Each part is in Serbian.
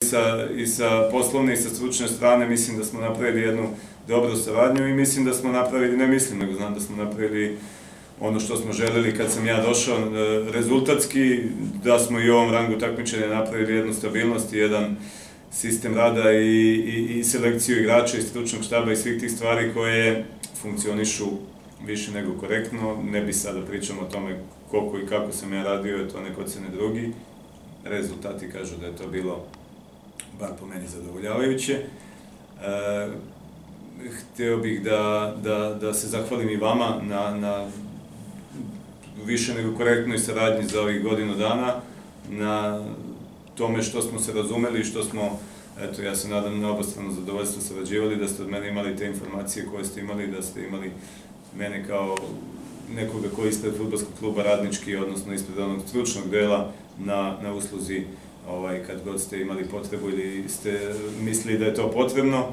I sa poslovne i sa stručne strane mislim da smo napravili jednu dobru saradnju i mislim da smo napravili, ne mislim, nego znam da smo napravili ono što smo želeli kad sam ja došao rezultatski, da smo i u ovom rangu takmičenja napravili jednu stabilnost i jedan sistem rada i selekciju igrača i stručnog štaba i svih tih stvari koje funkcionišu više nego korektno. Ne bi sada pričamo o tome koliko i kako sam ja radio, to nek ocene drugi. Rezultati kažu da je to bilo, bar po meni, zadovoljavajuće. Hteo bih da se zahvalim i vama na više nego korektnoj saradnji za ovih godinu dana, na tome što smo se razumeli i što smo, eto, ja se nadam, na obostrano zadovoljstvo sarađivali, da ste od mene imali te informacije koje ste imali, da ste imali mene kao nekoga koji je ispred fudbalskog kluba Radnički, odnosno ispred onog stručnog dela na usluzi kad god ste imali potrebu ili ste mislili da je to potrebno.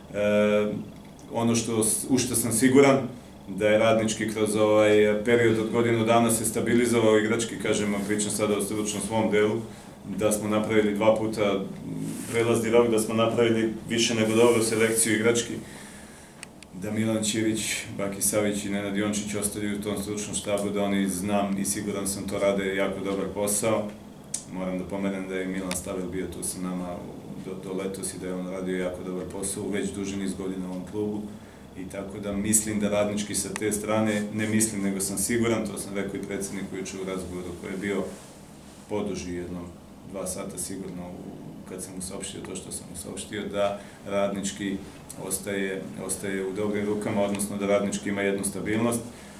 Ono u što sam siguran, da je Radnički kroz ovaj period od godinu dana se stabilizovao igrački, kažem, pričam sada o stručnom svom delu, da smo napravili 2 puta prelazni rok, da smo napravili više nego dobru selekciju igrački, da Milan Ćirić, Baki Savić i Nenad Jončić ostaju u tom stručnom štabu, da oni, znam i siguran sam, to rade jako dobar posao. Moram da pomenem da je Milan Stavel bio tu sa nama do letos i da je on radio jako dobar posao već duži niz godina u ovom klubu. I tako da mislim da Radnički sa te strane, ne mislim nego sam siguran, to sam rekao i predsjedniku juče u razgovoru koji je bio poduži jedno 2 sata sigurno kad sam mu saopštio to što sam mu saopštio, da Radnički ostaje u dobrim rukama, odnosno da Radnički ima jednu stabilnost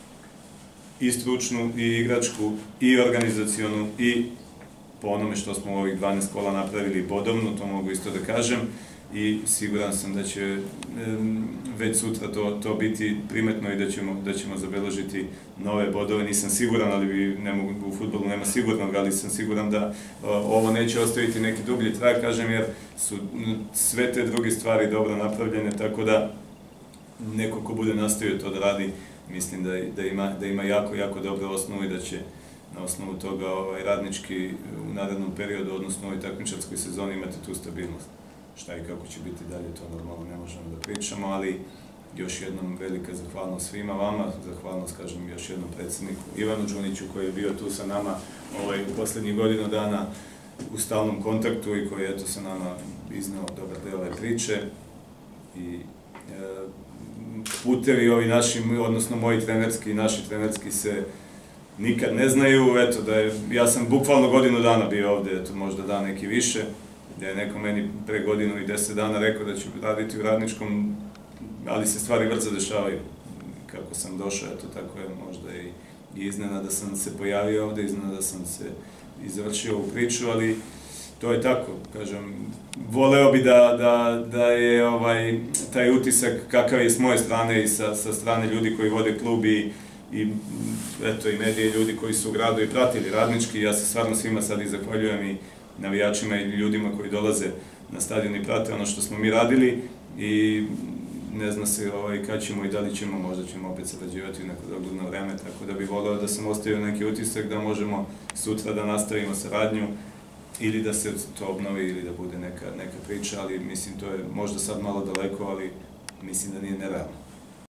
i stručnu, i igračku, i organizacionu, i po onome što smo u ovih 12 kola napravili bodovno, to mogu isto da kažem, i siguran sam da će već sutra to biti primetno i da ćemo zabeležiti nove bodove. Nisam siguran, ali u fudbalu nema sigurnog, ali sam siguran da ovo neće ostaviti neki dublji trag, kažem, jer su sve te druge stvari dobro napravljene, tako da neko ko bude nastavio to da radi, mislim da ima jako, jako dobru osnovu i da će na osnovu toga Radnički u narednom periodu, odnosno u ovoj takmičarskoj sezoni, imati tu stabilnost. Šta i kako će biti dalje, to normalno ne možemo da pričamo, ali još jednom velika zahvalnost svima vama, zahvalnost, kažem, još jednom predsjedniku Ivanu Đuniću koji je bio tu sa nama u poslednjih godinu dana u stalnom kontaktu i koji je sa nama izneo dobar deo ove priče. I putevi ovi naši, odnosno moji trenerski i naši trenerski se nikad ne znaju, eto da je, ja sam bukvalno godinu dana bio ovde, eto možda dan neki više, da je neko meni pre godinu i 10 dana rekao da ću raditi u Radničkom, ali se stvari brzo dešavaju. Kako sam došao, eto tako je možda i iznenada sam se pojavio ovde, iznenada sam se izvršio ovu priču, ali to je tako, kažem, voleo bi da je taj utisak kakav je s moje strane i sa strane ljudi koji vode klub i medije, ljudi koji su u gradu i pratili Radnički. Ja se stvarno svima sad i zahvaljujem i navijačima i ljudima koji dolaze na stadion i prate ono što smo mi radili i ne zna se kad ćemo i da li ćemo, možda ćemo opet sarađivati u neko dogledno vreme, tako da bih voleo da sam ostavio neki utisak da možemo sutra da nastavimo saradnju ili da se to obnovi ili da bude neka priča, ali mislim to je možda sad malo daleko, ali mislim da nije nerealno.